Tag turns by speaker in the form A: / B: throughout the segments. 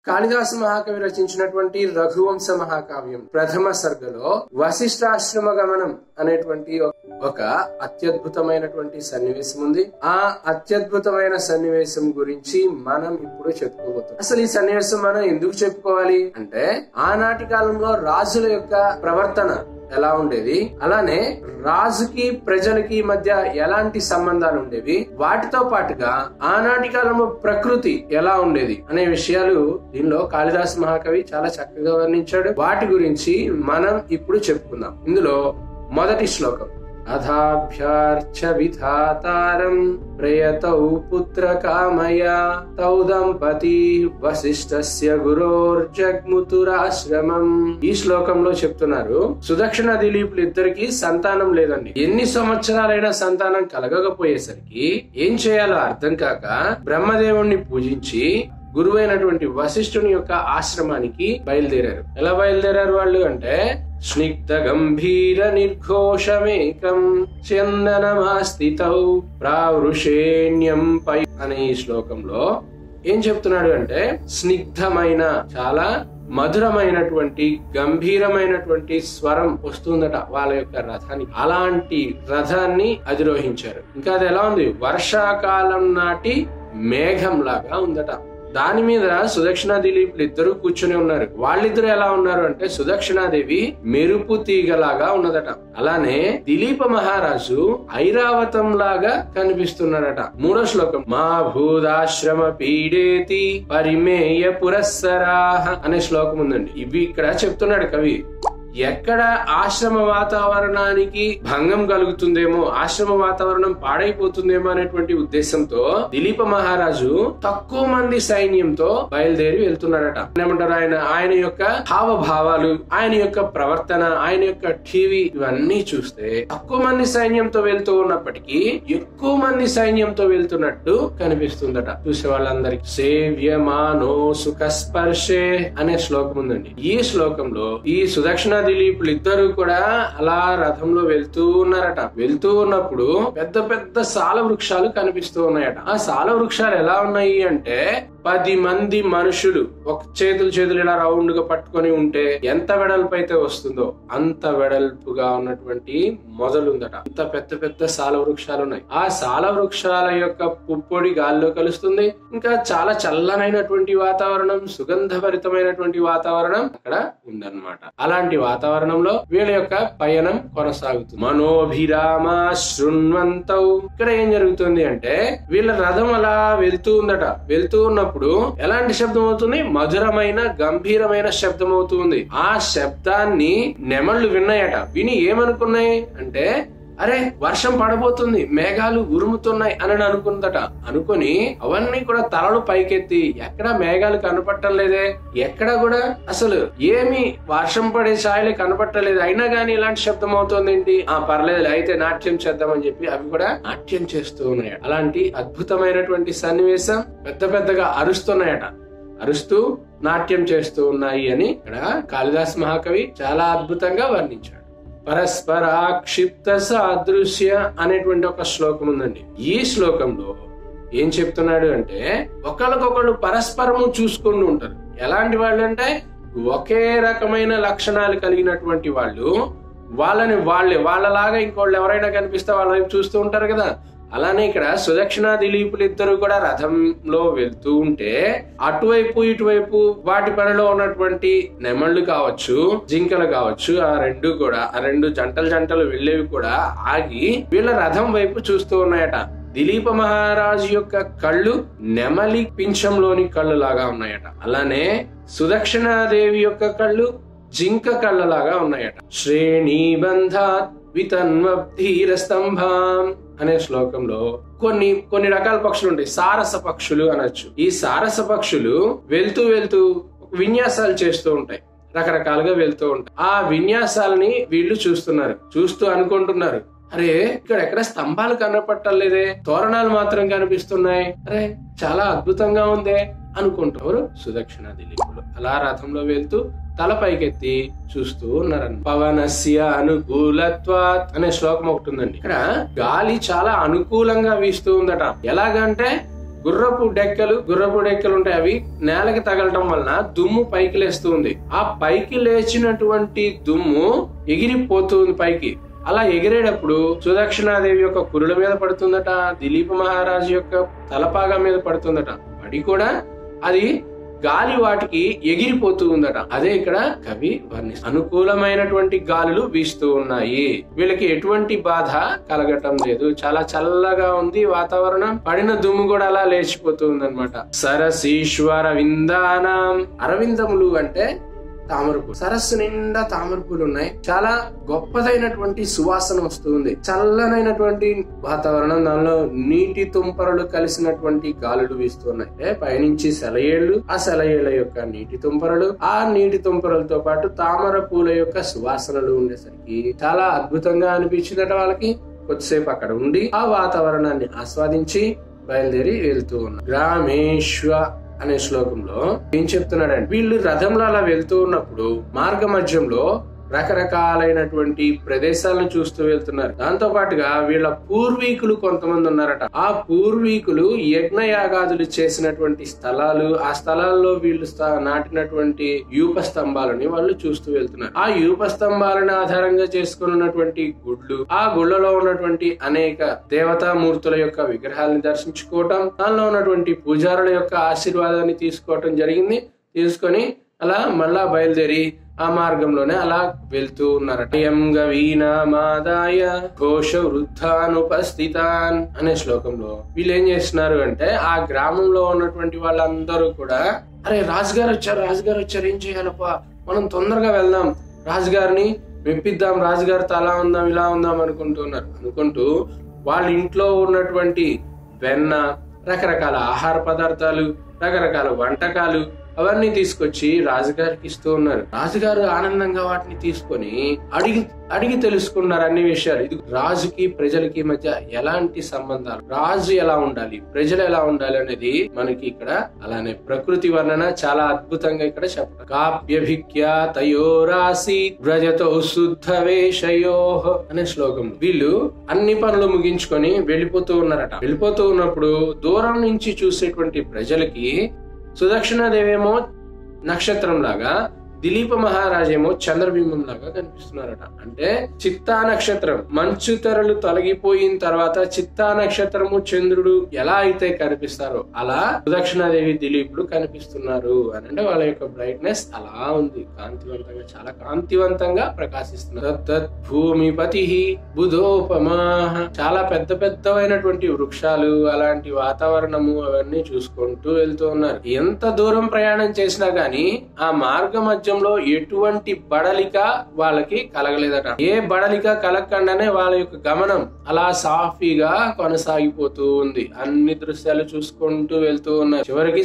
A: కాళిదాసు మహాకవి రచించినటువంటి రఘువంశ మహాకావ్యం ప్రథమ సర్గలో వశిష్ఠాశ్రమ గమనం అనేటువంటి ఒక అత్యద్భుతమైనటువంటి సన్నివేశం ఉంది. ఆ అత్యద్భుతమైన సన్నివేశం గురించి మనం ఇప్పుడు చెప్పుకోబోతున్నాం. అసలు ఈ సన్నివేశం మనం ఎందుకు చెప్పుకోవాలి అంటే, ఆనాటి కాలంలో రాజుల యొక్క ప్రవర్తన ఎలా ఉండేది, అలానే రాజుకి ప్రజలకి మధ్య ఎలాంటి సంబంధాలు ఉండేవి, వాటితో పాటుగా ఆనాటి కాలంలో ప్రకృతి ఎలా ఉండేది అనే విషయాలు దీనిలో కాళిదాసు మహాకవి చాలా చక్కగా వర్ణించాడు. వాటి గురించి మనం ఇప్పుడు చెప్పుకుందాం. ఇందులో మొదటి శ్లోకం, అథాభ్యార్చ విధాతారం ప్రయతౌ పుత్ర కామయా తౌ దంపతి వశిష్ఠస్య గురోర్జగ్ముతురాశ్రమం. ఈ శ్లోకంలో చెప్తున్నారు, సుదక్షిణ దిలీపులు ఇద్దరికి సంతానం లేదండి. ఎన్ని సంవత్సరాలైనా సంతానం కలగకపోయేసరికి ఏం చేయాలో అర్థం కాక బ్రహ్మదేవుణ్ణి పూజించి గురువైనటువంటి వశిష్ఠుని యొక్క ఆశ్రమానికి బయలుదేరారు. ఎలా బయలుదేరారు వాళ్ళు అంటే, స్నిగ్ధ గంభీర నిర్ఘోషమేకం చందనమాస్థితౌ ప్రావృషేణ్యం పై అనే ఈ శ్లోకంలో ఏం చెప్తున్నాడు అంటే, స్నిగ్ధమైన చాలా మధురమైనటువంటి గంభీరమైనటువంటి స్వరం వస్తుందట వాళ్ళ యొక్క రథానికి. అలాంటి రథాన్ని అధిరోహించారు. ఇంకా అది ఎలా ఉంది, వర్షాకాలం నాటి మేఘం లాగా ఉందట. దాని మీద సుదక్షిణ దిలీపులు ఇద్దరు కూర్చుని ఉన్నారు. వాళ్ళిద్దరు ఎలా ఉన్నారు అంటే, సుదక్షిణాదేవి మెరుపు తీగలాగా ఉన్నదట. అలానే దిలీప మహారాజు ఐరావతం లాగా కనిపిస్తున్నాడట. మూడో శ్లోకం, మా భూదాశ్రమ పీడేతి పరిమేయ పురస్సరాహ అనే శ్లోకం ఉందండి. ఇవి ఇక్కడ చెప్తున్నాడు కవి. ఎక్కడ ఆశ్రమ వాతావరణానికి భంగం కలుగుతుందేమో, ఆశ్రమ వాతావరణం పాడైపోతుందేమో అనేటువంటి ఉద్దేశంతో దిలీప మహారాజు తక్కువ మంది సైన్యంతో బయలుదేరి వెళ్తున్నాడట. ఏమంటారు, ఆయన యొక్క హావభావాలు, ఆయన యొక్క ప్రవర్తన, ఆయన యొక్క టీవీ ఇవన్నీ చూస్తే తక్కువ మంది సైన్యంతో వెళ్తూ ఉన్నప్పటికీ ఎక్కువ మంది సైన్యంతో వెళ్తున్నట్టు కనిపిస్తుందట చూసే వాళ్ళందరికి. సేవ్యమానో సుఖ స్పర్శే అనే శ్లోకం ఉందండి. ఈ శ్లోకంలో ఈ సుదక్షిణ దిలీపులు ఇద్దరు కూడా అలా రథంలో వెళ్తూ ఉన్నారట. వెళ్తూ ఉన్నప్పుడు పెద్ద పెద్ద సాల వృక్షాలు కనిపిస్తూ ఉన్నాయట. ఆ సాల వృక్షాలు ఎలా ఉన్నాయి అంటే, 10 మంది మనుషులు ఒక చేతులు ఇలా రౌండ్ గా పట్టుకొని ఉంటే ఎంత వెడల్పు అయితే వస్తుందో అంత వెడల్పుగా ఉన్నటువంటి మొదలుందట. అంత పెద్ద పెద్ద సాల వృక్షాలు ఉన్నాయి. ఆ సాల వృక్షాల యొక్క పుప్పొడి గాల్లో కలుస్తుంది. ఇంకా చాలా చల్లనైనటువంటి వాతావరణం, సుగంధభరితమైనటువంటి వాతావరణం అక్కడ ఉందన్నమాట. అలాంటి వాతావరణంలో వీళ్ళ యొక్క పయనం కొనసాగుతుంది. మనోభిరామ శృణ్వంతౌ. ఇక్కడ ఏం జరుగుతుంది అంటే, వీళ్ళ రథం అలా వెళ్తూ ఉందట. వెళ్తూ ఉన్నప్పుడు ఎలాంటి శబ్దం అవుతుంది, మధురమైన గంభీరమైన శబ్దం అవుతుంది. ఆ శబ్దాన్ని నెమళ్లు విన్నాయట. విని ఏమనుకున్నాయి అంటే, అరే వర్షం పడబోతుంది, మేఘాలు ఉరుముతున్నాయి అని అనుకుందట. అనుకుని అవన్నీ కూడా తలలు పైకెత్తి, ఎక్కడ మేఘాలు కనపడటం లేదే, ఎక్కడ కూడా అసలు ఏమి వర్షం పడే ఛాయలే కనపడలేదు, అయినా గానీ ఇలాంటి శబ్దం అవుతుంది ఏంటి, పర్లేదు అయితే నాట్యం చేద్దామని చెప్పి అవి కూడా నాట్యం చేస్తూ ఉన్నాయట. అలాంటి అద్భుతమైనటువంటి సన్నివేశం. పెద్ద పెద్దగా అరుస్తున్నాయట. అరుస్తూ నాట్యం చేస్తూ ఉన్నాయి అని ఇక్కడ కాళిదాసు మహాకవి చాలా అద్భుతంగా వర్ణించాడు. పరస్పరాక్షిప్త సాదృశ్య అనేటువంటి ఒక శ్లోకం ఉందండి. ఈ శ్లోకంలో ఏం చెప్తున్నాడు అంటే, ఒకరికొకళ్ళు పరస్పరము చూసుకుంటూ ఉంటారు. ఎలాంటి వాళ్ళు అంటే, ఒకే రకమైన లక్షణాలు కలిగినటువంటి వాళ్ళు. వాళ్ళలాగా ఇంకోళ్ళు ఎవరైనా కనిపిస్తే వాళ్ళ వైపు చూస్తూ ఉంటారు కదా. అలానే ఇక్కడ సుదక్షిణ దిలీపులు ఇద్దరు కూడా రథంలో వెళ్తూ ఉంటే, అటువైపు ఇటువైపు వాటి పనిలో ఉన్నటువంటి నెమళ్లు కావచ్చు, జింకలు కావచ్చు, ఆ రెండు జంటలు వెళ్ళేవి కూడా ఆగి వీళ్ళ రథం వైపు చూస్తూ ఉన్నాయట. దిలీప మహారాజు యొక్క కళ్ళు నెమలి పింఛంలోని కళ్ళు లాగా ఉన్నాయట. అలానే సుదక్షిణాదేవి యొక్క కళ్ళు జింక కళ్ళలాగా ఉన్నాయట. శ్రేణీబంధాత్ వితన్వధీర స్తంభం అనే శ్లోకంలో కొన్ని రకాల పక్షులు ఉంటాయి. సారస పక్షులు అనొచ్చు. ఈ సారస పక్షులు వెళ్తూ విన్యాసాలు చేస్తూ ఉంటాయి. రకరకాలుగా వెళ్తూ ఉంటాయి. ఆ విన్యాసాలని వీళ్ళు చూస్తూ అనుకుంటున్నారు, అరే ఇక్కడ ఎక్కడ స్తంభాలు కనపట్టలేదే, తోరణాలు మాత్రం కనిపిస్తున్నాయి, అరే చాలా అద్భుతంగా ఉందే అనుకుంటారు సుదక్షిణ దిలీపులు. అలా రథంలో వెళ్తూ తల పైకెత్తి చూస్తూ ఉన్నారన్న. పవనస్య అనుకూలత్వాత్ అనే శ్లోకం ఒకటి ఉందండి. ఇక్కడ గాలి చాలా అనుకూలంగా వీస్తూ ఉందట. ఎలాగంటే గుర్రపు డెక్కలు ఉంటాయి. అవి నేలకి తగలటం వలన దుమ్ము పైకి లేస్తూ ఉంది. ఆ పైకి లేచినటువంటి దుమ్ము ఎగిరిపోతుంది పైకి. అలా ఎగిరేటప్పుడు సుదక్షిణాదేవి యొక్క కురుల మీద పడుతుందట, దిలీప మహారాజు యొక్క తలపాగా మీద పడుతుందట. పడి కూడా అది గాలి వాటికి ఎగిరిపోతూ ఉందట. అదే ఇక్కడ కవి వర్ణిస్తారు. అనుకూలమైనటువంటి గాలులు వీస్తూ ఉన్నాయి, వీళ్ళకి ఎటువంటి బాధ కలగటం లేదు, చాలా చల్లగా ఉంది వాతావరణం. పడిన దుమ్ము కూడా అలా లేచిపోతూ ఉందన్నమాట. సరసీశ్వర విందానం, అరవిందములు అంటే తామరపూలు. సరస్సు నిండా తామరపూలు ఉన్నాయి. చాలా గొప్పదైనటువంటి సువాసన వస్తుంది. చల్లనైనటువంటి వాతావరణం, దానిలో నీటి తుంపరలు కలిసినటువంటి గాలులు వీస్తున్నాయి. పైనుంచి సెలయేళ్లు, ఆ సెలయేళ్ల యొక్క నీటి తుంపరలు, ఆ నీటి తుంపరలతో పాటు తామర పూల యొక్క సువాసనలు ఉండేసరికి చాలా అద్భుతంగా అనిపించిందట వాళ్ళకి. కొద్దిసేపు అక్కడ ఉండి ఆ వాతావరణాన్ని ఆస్వాదించి బయలుదేరి వెళ్తూ ఉన్నారు. గ్రామేశ్వ అనే శ్లోకంలో ఏం చెప్తున్నాడంటే, వీళ్ళు రథంలో అలా వెళ్తూ ఉన్నప్పుడు మార్గ మధ్యంలో రకరకాలైనటువంటి ప్రదేశాలను చూస్తూ వెళ్తున్నారు. దాంతో పాటుగా వీళ్ళ పూర్వీకులు కొంతమంది ఉన్నారట. ఆ పూర్వీకులు యజ్ఞయాగాదులు చేసినటువంటి స్థలాలు, ఆ స్థలాల్లో వీళ్ళు నాటినటువంటి యూప స్తంభాలని వాళ్ళు చూస్తూ వెళ్తున్నారు. ఆ యూప స్తంభాలను ఆధారంగా చేసుకుని ఉన్నటువంటి గుడ్లు, ఆ గుళ్లలో ఉన్నటువంటి అనేక దేవతామూర్తుల యొక్క విగ్రహాలను దర్శించుకోవటం, దానిలో ఉన్నటువంటి పూజారుల యొక్క ఆశీర్వాదాన్ని తీసుకోవటం జరిగింది. తీసుకొని అలా మళ్ళా బయలుదేరి ఆ మార్గంలోనే అలా వెళ్తూ ఉన్నారట. గవీనామాదాయ ఘోష వృద్ధానుపస్థితాన్ అనే శ్లోకంలో వీళ్ళు ఏం చేస్తున్నారు అంటే, ఆ గ్రామంలో ఉన్నటువంటి వాళ్ళందరూ కూడా, అరే రాజుగారు వచ్చారు, ఏం చేయాలప్పా, మనం తొందరగా వెళ్దాం, రాజుగారిని మెప్పిద్దాం, రాజుగారితో అలా ఉందాం ఇలా ఉందాం అనుకుంటూ వాళ్ళ ఇంట్లో ఉన్నటువంటి వెన్న, రకరకాల ఆహార పదార్థాలు, రకరకాల వంటకాలు అవన్నీ తీసుకొచ్చి రాజుగారికి ఇస్తూ ఉన్నారు. రాజుగారు ఆనందంగా వాటిని తీసుకొని అడిగి తెలుసుకున్నారు అన్ని విషయాలు. ఇది రాజుకి ప్రజలకి మధ్య ఎలాంటి సంబంధాలు, రాజు ఎలా ఉండాలి, ప్రజలు ఎలా ఉండాలి అనేది మనకి ఇక్కడ అలానే ప్రకృతి వర్ణన చాలా అద్భుతంగా ఇక్కడ చెప్పారు. కాప్యభిక్యా తయోరాసి వ్రజతో శుద్ధ వేషయోః అనే శ్లోకం. వీళ్ళు అన్ని పనులు ముగించుకొని వెళ్ళిపోతూ ఉన్నారట. వెళ్ళిపోతూ ఉన్నప్పుడు దూరం నుంచి చూసేటువంటి ప్రజలకి సుదక్షిణాదేవేమో నక్షత్రం లాగా, దిలీప మహారాజేమో చంద్రబింబం లాగా కనిపిస్తున్నారట. అంటే చిత్తా నక్షత్రం, మంచు తెరలు తొలగిపోయిన తర్వాత చిత్తా నక్షత్రము చంద్రుడు ఎలా అయితే కనిపిస్తారో అలా సుదక్షిణాదేవి దిలీపుడు కనిపిస్తున్నారు అని. అంటే వాళ్ళ యొక్క బ్రైట్నెస్ అలా ఉంది, కాంతివంతంగా, చాలా కాంతివంతంగా ప్రకాశిస్తున్నారు. తత్ భూమిపతి బుధోపమా, చాలా పెద్దవైనటువంటి వృక్షాలు, అలాంటి వాతావరణము అవన్నీ చూసుకుంటూ వెళ్తూ ఉన్నారు. ఎంత దూరం ప్రయాణం చేసినా గాని ఆ మార్గ మధ్య ఎటువంటి బడలిక వాళ్ళకి కలగలేదట. ఏ బడలిక కలగకుండానే వాళ్ళ యొక్క గమనం అలా సాఫీగా కొనసాగిపోతూ ఉంది. అన్ని దృశ్యాలు చూసుకుంటూ వెళ్తూ ఉన్నారు. చివరికి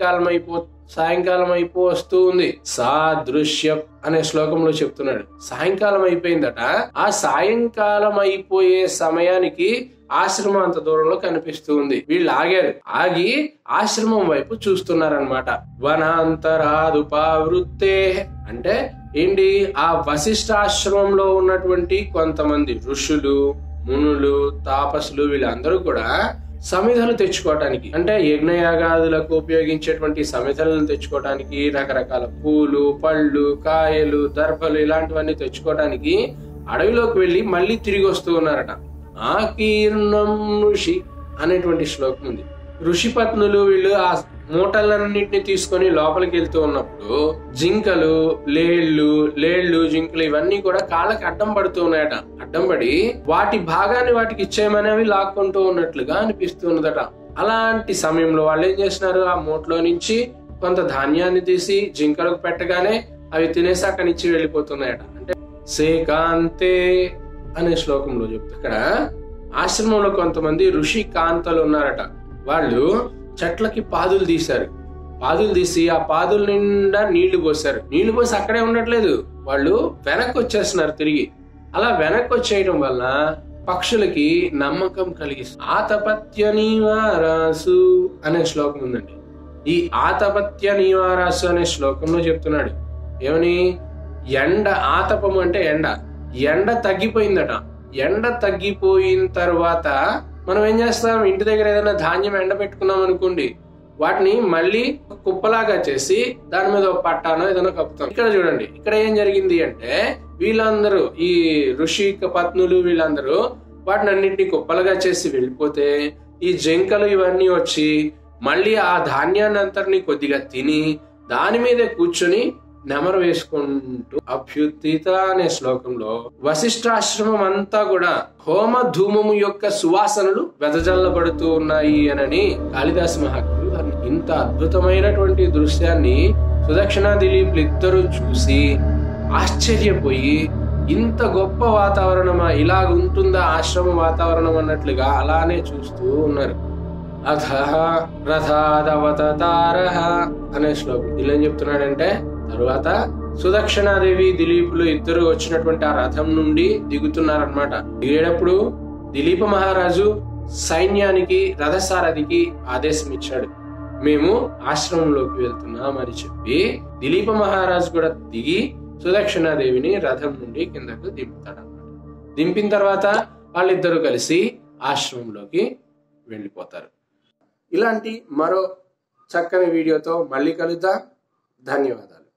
A: సాయంకాలం అయిపో వస్తూ ఉంది. సాదృశ్య అనే శ్లోకంలో చెప్తున్నాడు, సాయంకాలం అయిపోయిందట. ఆ సాయంకాలం అయిపోయే సమయానికి ఆశ్రమం అంత దూరంలో కనిపిస్తూ ఉంది. వీళ్ళు ఆగి ఆశ్రమం వైపు చూస్తున్నారనమాట. వనాంతరాదుపావృత్తే అంటే ఏంటి, ఆ వశిష్ఠాశ్రమంలో ఉన్నటువంటి కొంతమంది ఋషులు, మునులు, తాపసులు వీళ్ళందరూ కూడా సమిధలు తెచ్చుకోవటానికి, అంటే యజ్ఞయాగాదులకు ఉపయోగించేటువంటి సమిధలను తెచ్చుకోవటానికి, రకరకాల పూలు, పళ్ళు, కాయలు, దర్భలు ఇలాంటివన్నీ తెచ్చుకోవటానికి అడవిలోకి వెళ్లి మళ్ళీ తిరిగి వస్తూ ఉన్నారట. ఆకీర్ణం ఋషి అనేటువంటి శ్లోకం ఉంది. ఋషి పత్నులు వీళ్ళు ఆ మూటలన్నింటినీ తీసుకొని లోపలికి వెళ్తూ ఉన్నప్పుడు జింకలు, లేళ్లు, జింకలు ఇవన్నీ కూడా కాళ్ళకి అడ్డం పడుతూ ఉన్నాయట. అడ్డం పడి వాటి భాగాన్ని వాటికి ఇచ్చేయమని అవి లాక్కుంటూ ఉన్నట్లుగా అనిపిస్తున్నదట. అలాంటి సమయంలో వాళ్ళు ఏం చేస్తున్నారు, ఆ మూటలో నుంచి కొంత ధాన్యాన్ని తీసి జింకలకు పెట్టగానే అవి తినేసి అక్కడి నుంచి వెళ్ళిపోతున్నాయట. అంటే సేకాంతే అనే శ్లోకంలో చెప్తా. ఇక్కడ ఆశ్రమంలో కొంతమంది ఋషి కాంతలు ఉన్నారట. వాళ్ళు చెట్లకి పాదులు తీశారు. పాదులు తీసి ఆ పాదుల నిండా నీళ్లు పోసారు. నీళ్లు పోసి అక్కడే ఉండట్లేదు, వాళ్ళు వెనక్కి వచ్చేస్తున్నారు తిరిగి. అలా వెనక్కి వచ్చేయడం వల్ల పక్షులకి నమ్మకం కలిగిస్తుంది. ఆతపత్య నివారాసు అనే శ్లోకం ఉందండి. ఈ ఆతపత్య నివారాసు అనే శ్లోకంలో చెప్తున్నాడు ఏమని, ఆతపము అంటే ఎండ తగ్గిపోయిందట. ఎండ తగ్గిపోయిన తర్వాత మనం ఏం చేస్తాం, ఇంటి దగ్గర ఏదైనా ధాన్యం ఎండబెట్టుకున్నాం అనుకోండి, వాటిని మళ్ళీ కుప్పలాగా చేసి దాని మీద ఒక పట్టానో ఏదైనా కప్పుతాం. ఇక్కడ చూడండి, ఇక్కడ ఏం జరిగింది అంటే వీళ్ళందరూ ఈ ఋషి పత్నులు వీళ్ళందరూ వాటిని అన్నింటినీ కుప్పలుగా చేసి వెళ్ళిపోతే ఈ జింకలు ఇవన్నీ వచ్చి మళ్ళీ ఆ ధాన్యాన్ని అంతటిని కొద్దిగా తిని దాని మీదే కూర్చొని నెమరు వేసుకుంటూ అభ్యుత్థిత అనే శ్లోకంలో వశిష్ఠాశ్రమం అంతా కూడా హోమ ధూమము యొక్క సువాసనలు వెదజల్లబడుతూ ఉన్నాయి అని కాళిదాసు మహాకవి ఇంత అద్భుతమైనటువంటి దృశ్యాన్ని సుదక్షిణ దిలీపులు ఇద్దరు చూసి ఆశ్చర్యపోయి ఇంత గొప్ప వాతావరణమా, ఇలాగ ఉంటుందా ఆశ్రమ వాతావరణం అన్నట్లుగా అలానే చూస్తూ ఉన్నారు. అథః రథాదవతారః అనే శ్లోకం ఇలా ఏం చెప్తున్నాడంటే, తరువాత సుదక్షిణాదేవి దిలీపులు ఇద్దరు వచ్చినటువంటి ఆ రథం నుండి దిగుతున్నారనమాట. దిగేటప్పుడు దిలీప మహారాజు సైన్యానికి రథసారథికి ఆదేశం ఇచ్చాడు, మేము ఆశ్రమంలోకి వెళ్తున్నాం అని చెప్పి దిలీప మహారాజు కూడా దిగి సుదక్షిణాదేవిని రథం నుండి కిందకు దింపుతాడన్నమాట. దింపిన తర్వాత వాళ్ళిద్దరూ కలిసి ఆశ్రమంలోకి వెళ్ళిపోతారు. ఇలాంటి మరో చక్కని వీడియోతో మళ్ళీ కలుద్దాం. ధన్యవాదాలు.